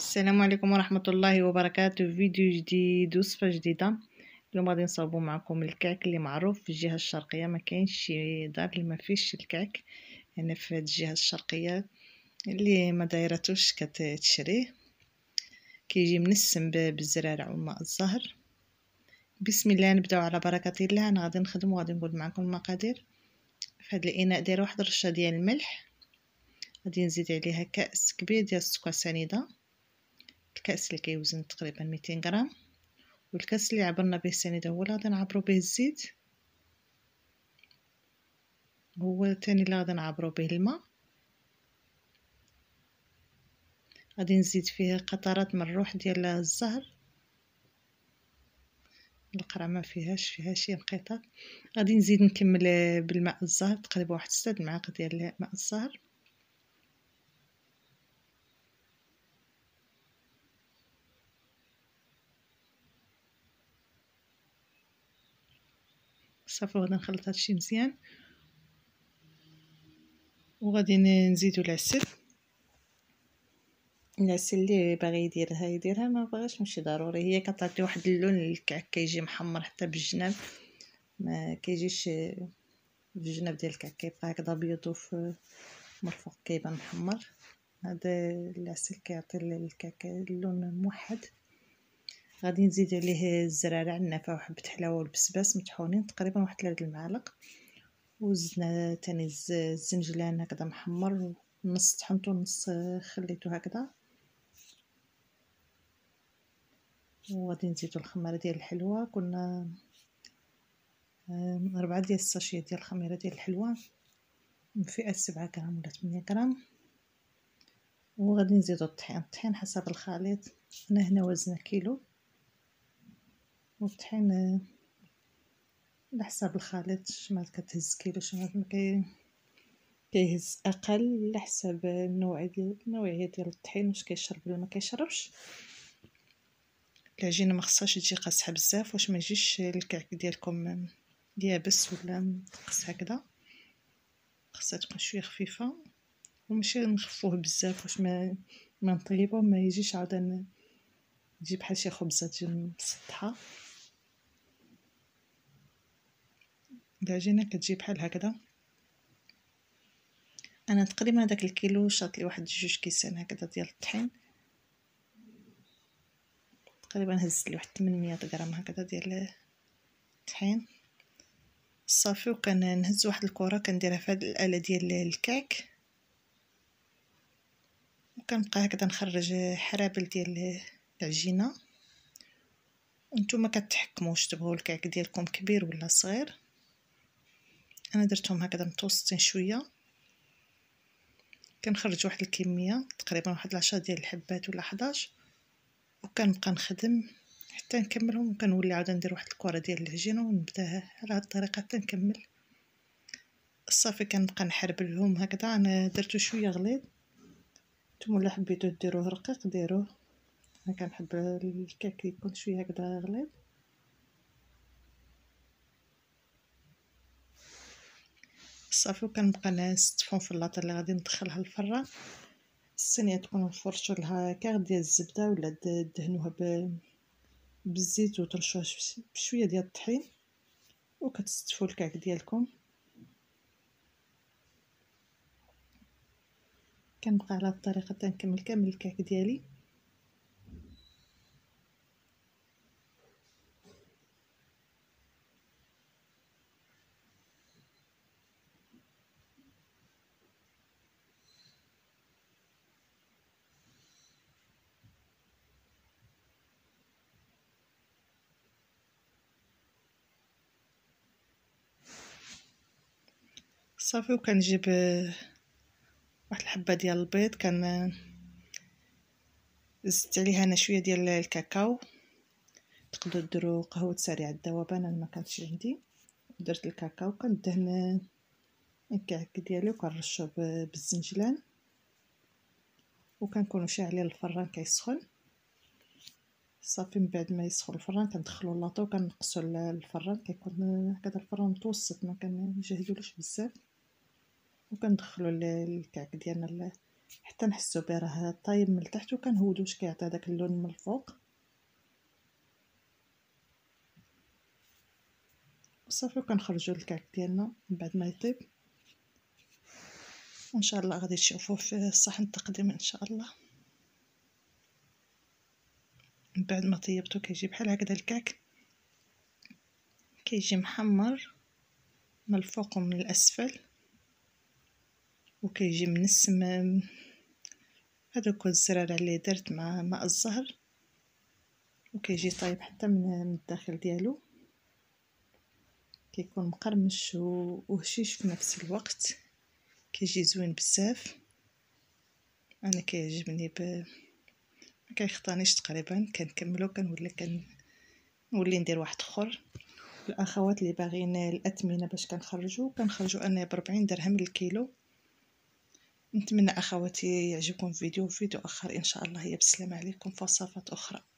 السلام عليكم ورحمة الله وبركاته. في فيديو جديد وصفة جديدة. اليوم غادي نصاوبو معكم الكعك اللي معروف في الجهة الشرقية. ما كاينش شي دار اللي ما فيش الكعك. انا في هاد الجهة الشرقية اللي ما دايرتوش كتشريه، كيجي منسم بالزرارع وماء الزهر. بسم الله، نبداو على بركة الله. انا غادي نخدم وغادي نقول معكم المقادير. في هاد الاناء دايره واحد الرشه ديال الملح، غادي نزيد عليها كاس كبير ديال السكر سنيده، الكاس اللي كيوزن تقريبا 200 غرام، والكاس اللي عبرنا به السنيده هو اللي غادي نعبرو به الزيت، هو الثاني اللي غادي نعبرو به الماء. غادي نزيد فيه قطرات من الروح ديال الزهر، القرعه ما فيهاش شي انقطاع. غادي نزيد نكمل بالماء الزهر تقريبا واحد 6 معالق ديال ماء الزهر. صافي غادي نخلط هادشي مزيان، وغادي نزيدو العسل اللي باغي يديرها ما بغاش ماشي ضروري، هي كتعطي واحد اللون للكعك، كيجي محمر حتى بالجناب، ما كيجيش الجناب ديال الكعك كيبقى هكذا ابيض وفي مرفوق كيبان محمر. هذا العسل كيعطي للكعك اللون موحد. غادي نزيد عليه الزرارع النافع وحبه حلاوه والبسباس مطحونين تقريبا واحد 3 المعالق، وزدنا تاني الزنجلان هكذا محمر، نص طحنته نص خليته هكذا. وغادي نزيدو الخميره ديال الحلوى، كنا 4 ديال الساشيه ديال الخميره ديال الحلوى من فئه 7 غرام ولا 8 غرام. وغادي نزيدو الطحين حسب الخليط. انا هنا وزنه كيلو، والطحين على حساب الخليط، شمال كتهز كيلو شمال كيهز اقل، على حساب النوعيه ديال الطحين، واش كيشرب ولا ما كيشربش. العجينه ما خصهاش تجي قاصحه بزاف واش ما يجيش الكعك ديالكم يابس ولا نقص هكذا، خصها تكون شويه خفيفه وماشي نخفوه بزاف واش ما نطيبوه ما يجيش عاود يجي بحال شي خبزه تجي مسطحه. العجينه كتجي بحال هكذا. انا تقريبا داك الكيلو شاط لي واحد 2 كيسان هكذا ديال الطحين، تقريبا هزت لي واحد 800 غرام هكذا ديال الطحين. صافي، وكان نهز واحد الكره كنديرها في هذه الاله ديال الكعك، وكنبقى هكذا نخرج حرابل ديال العجينه. وانتم كتحكموش تبغوا الكعك ديالكم كبير ولا صغير. انا درتهم هكذا متوسطين شويه، كنخرج واحد الكميه تقريبا واحد 10 ديال الحبات ولا 11، وكنبقى نخدم حتى نكملهم، وكنولي عاود ندير واحد الكره ديال العجينه ونبداها على هاد الطريقه حتى نكمل. صافي كنبقى نحربلهم هكذا. انا درتو شويه غليظ، نتوما الا حبيتو ديروه رقيق ديروه، انا كنحب الكعك يكون شويه هكذا غليظ. صافي، وكنبقى نستفهم في اللاطه اللي غادي ندخلها الفران. الصينيه تكون فرشوا لها كاع ديال الزبده ولا دهنوها بالزيت وترشوها بشويه ديال الطحين، وكتستفوا الكعك ديالكم. كنبقى على الطريقه حتى نكمل كامل الكعك ديالي. صافي، وكنجيب واحد الحبه ديال البيض، زدت عليها انا شويه ديال الكاكاو. تقدروا ديروا قهوه سريعه الذوبان، انا ما كانتش عندي، درت الكاكاو. كندهن الكعك ديالي وكنرشوه بالزنجلان، وكنكونوا شاعلين الفران كيسخن. صافي، من بعد ما يسخن الفران كندخلوا اللاطو وكنقصوا الفران، كيكون هكذا الفران متوسط ما كنجهدولوش بزاف، وكندخلوا الكعك ديالنا حتى نحسو بيه راه طايب من التحت وكنهودو واش كيعطي هذاك اللون من الفوق. وصافي وكنخرجوا الكعك ديالنا من بعد ما يطيب، وان شاء الله غادي تشوفوه في صحن التقديم ان شاء الله. من بعد ما طيبتو كيجي بحال هكذا الكعك، كيجي محمر من الفوق ومن الاسفل، وكيجي منسم هذوك الزرارع اللي درت مع ماء الزهر، وكيجي طايب حتى من الداخل ديالو، كيكون مقرمش وهشيش في نفس الوقت، كيجي زوين بزاف. انا كيعجبني ما كيخطانيش تقريبا، كنكملو نولي ندير واحد اخر. الاخوات اللي باغيين الاثمنه باش كنخرجوا انا ب40 درهم للكيلو. نتمنى اخواتي يعجبكم فيديو اخر ان شاء الله. هي بسلامه عليكم في وصفات اخرى.